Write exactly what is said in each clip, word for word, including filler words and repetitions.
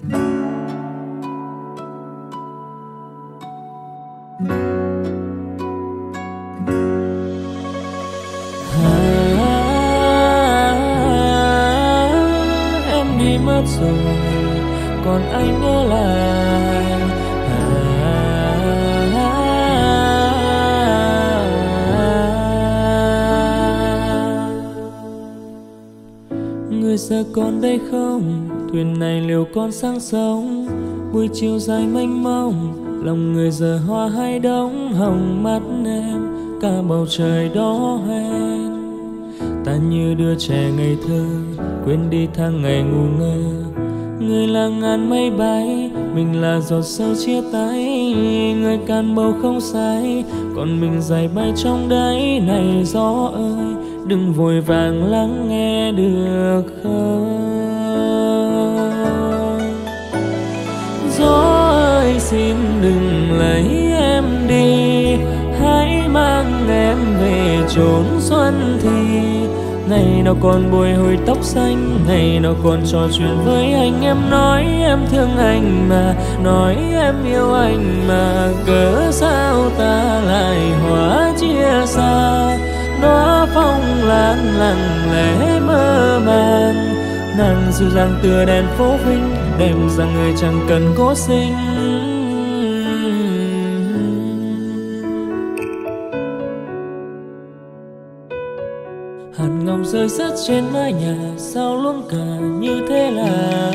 Em đi mất rồi, còn anh nhớ lại. Người giờ còn đây không? Thuyền này liệu còn sáng sống? Buổi chiều dài mênh mông, lòng người giờ hoa hai đống hồng mắt em, cả bầu trời đó hoen. Ta như đứa trẻ ngây thơ, quên đi tháng ngày ngu ngơ. Người là ngàn mây bay, mình là giọt sâu chia tay. Người càn bầu không say, còn mình dày bay trong đáy này. Gió ơi, đừng vội vàng lắng nghe được không? Gió ơi xin đừng lấy em đi, hãy mang em về chốn xuân thì. Ngày nào còn bồi hồi tóc xanh, ngày nào còn trò chuyện với anh. Em nói em thương anh mà, nói em yêu anh mà. Cớ sao ta lại hóa chia xa? Đóa phong lan lặng lẽ mơ màng, nàng dịu dàng tựa đèn phố Vinh, đêm rằng người chẳng cần cố sinh. Hạt ngọc rơi rớt trên mái nhà, sao luôn cả như thế là.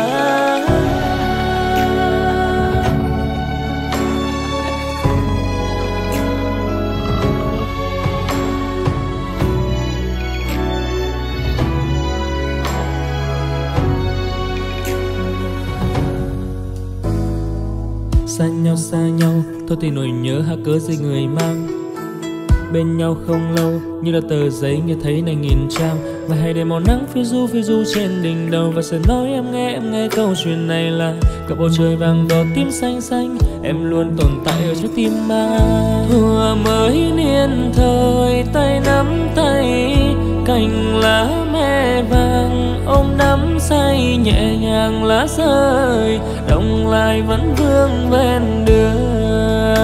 Xa nhau xa nhau, thôi thì nỗi nhớ hạ cớ gì người mang. Bên nhau không lâu, như là tờ giấy nghe thấy này nghìn trang. Và hãy để màu nắng phiêu du phiêu du trên đỉnh đầu. Và sẽ nói em nghe em nghe câu chuyện này là cả bầu trời vàng đỏ tím xanh xanh, em luôn tồn tại ở trái tim anh. Thuở mới niên thời, tay nắm tay, cành lá me vàng ôm nắm say nhẹ nhàng lá rơi, đông lại vẫn vương bên đường.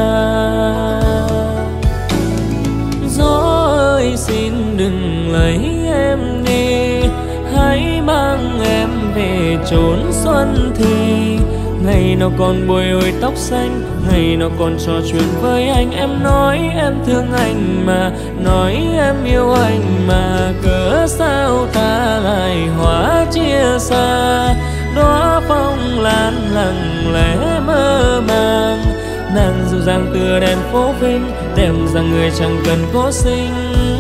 Gió ơi xin đừng lấy em đi, hãy mang em về chốn xuân thì. Ngày nào còn bồi hồi tóc xanh, ngày nào còn trò chuyện với anh. Em nói em thương anh mà, nói em yêu anh mà. Cớ sao ta lại hóa chia xa? Đóa phong lan lặng lẽ mơ màng, nàng dịu dàng tựa đèn phố Vinh, đêm rằng người chẳng cần cố sinh.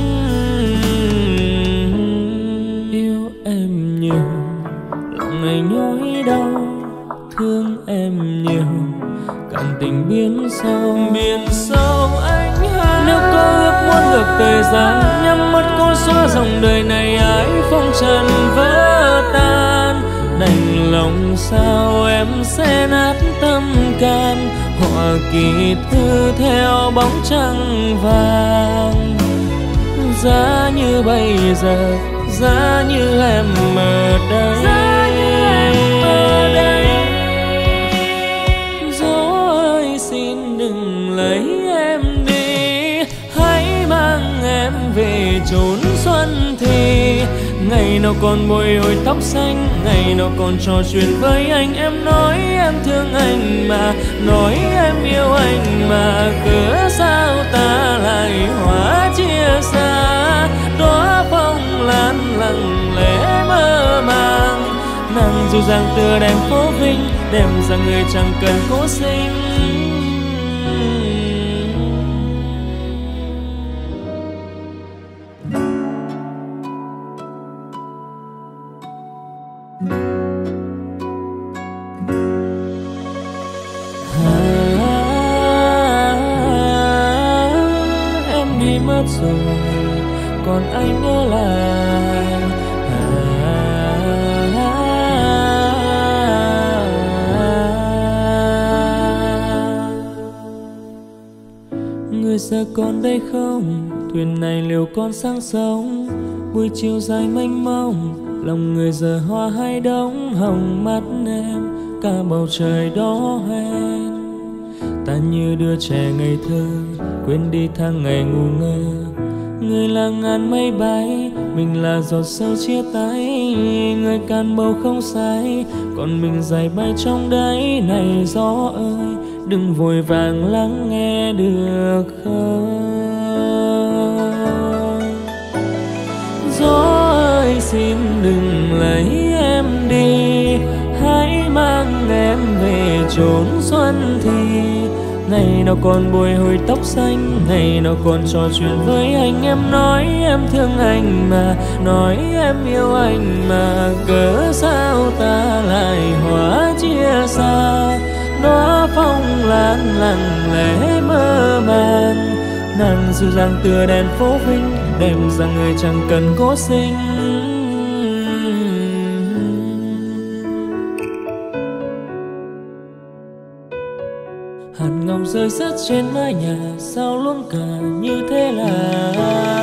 Yêu em nhiều, lòng này nhói đau, thương em nhiều, cảm tình biến sâu. Biển sâu anh hát, nếu có ước muốn ngược thời gian, nhắm mắt cố xóa dòng đời này. Ái phong trần vỡ tan, đành lòng sao em sẽ nát tâm can. Họa kỳ thư theo bóng trăng vàng, giá như bây giờ, giá như em ở đây, giá như em ở đây. Gió ơi xin đừng lấy em đi, hãy mang em về chốn xuân thì. Ngày nào còn bồi hồi tóc xanh, ngày nào còn trò chuyện với anh. Em nói em thương anh mà, nói em yêu anh mà. Cớ sao ta lại hóa chia xa? Đóa phong lan lặng lẽ mơ màng, nàng dịu dàng tựa đèn phố Vinh, đêm rằng người chẳng cần cố sinh. Mất rồi, còn anh nhớ lại. Người giờ còn đây không? Thuyền này liệu còn sáng sống? Buổi chiều dài mênh mông, lòng người giờ hoa hai đống hồng mắt em, cả bầu trời đó hoen. Ta như đứa trẻ ngây thơ quên đi tháng ngày ngu ngơ. Người là ngàn mây bay, mình là giọt sâu chia tay. Người càn bầu không sai, còn mình dày bay trong đáy này. Gió ơi, đừng vội vàng lắng nghe được không? Gió ơi, xin đừng lấy em đi, hãy mang em về chốn xuân thì. Ngày nào còn bồi hồi tóc xanh, ngày nào còn trò chuyện với anh. Em nói em thương anh mà, nói em yêu anh mà, cớ sao ta lại hóa chia xa. Đóa phong lan lặng lẽ mơ màng, nàng dịu dàng tựa đèn phố Vinh, đem rằng người chẳng cần cố sinh. Hạt ngọc rơi rớt trên mái nhà, sao luôn cả như thế là.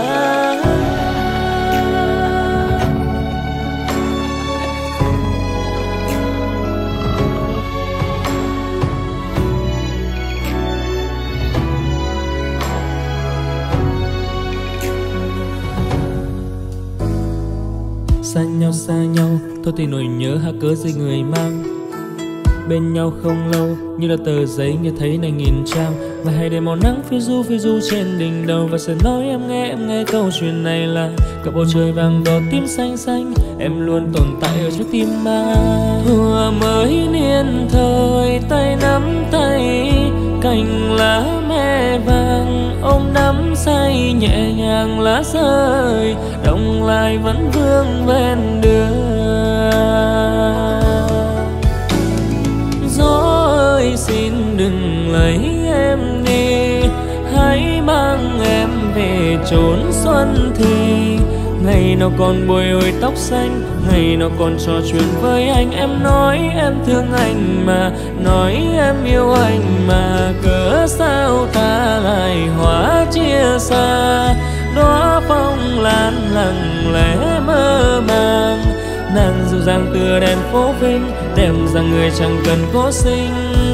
Xa nhau xa nhau, thôi thì nỗi nhớ hạ cớ gì người mang. Bên nhau không lâu như là tờ giấy nghe thấy này nghìn trang. Và hay để màu nắng phiêu du phiêu du trên đỉnh đầu. Và sẽ nói em nghe em nghe câu chuyện này là cả bầu trời vàng đỏ tím xanh xanh, em luôn tồn tại ở trong tim anh. Thuở mới niên thời tay nắm tay, cành lá me vàng ôm nắm say nhẹ nhàng lá rơi. Đông lại vẫn vương bên đường. Gió ơi, xin đừng lấy em đi, hãy mang em về chốn xuân thì. Ngày nào còn bồi hồi tóc xanh, ngày nào còn trò chuyện với anh. Em nói em thương anh mà, nói em yêu anh mà, cớ sao ta lại hóa chia xa. Đóa phong lan lặng lẽ mơ màng, nàng dịu dàng tựa đèn phố Vinh, đem rằng người chẳng cần cố sinh.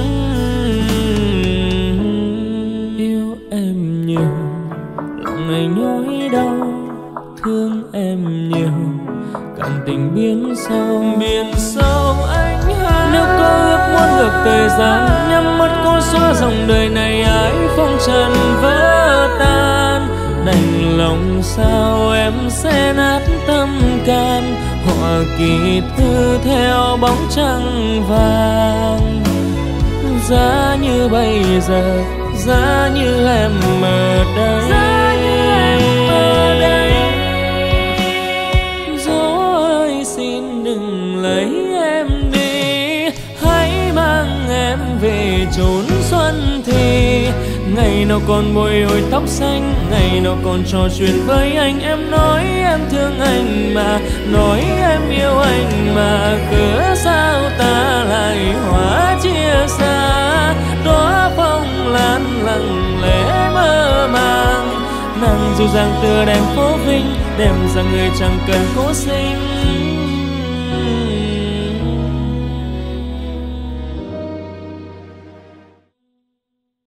Yêu em nhiều, lòng này nhói đau, thương em nhiều, càng tình biến sâu. Biển sâu anh hát, nếu có ước muốn ngược thời gian, nhắm mắt cố xóa dòng đời này. Ái phong trần vỡ tan, đành lòng sao em sẽ nát tâm can. Họa kỳ thư theo bóng trăng vàng, giá như bây giờ, giá như em ở đây, giá như em ở đây. Gió ơi, xin đừng lấy em đi, hãy mang em về chốn xuân thì. Ngày nào còn bồi hồi tóc xanh, ngày nào còn trò chuyện với anh. Em nói em thương anh mà, nói em yêu anh mà, cớ sao ta lại hóa chia xa. Đóa phong lan lặng lẽ mơ màng, nàng dịu dàng tựa đèn phố Vinh, đem rằng người chẳng cần cố sinh.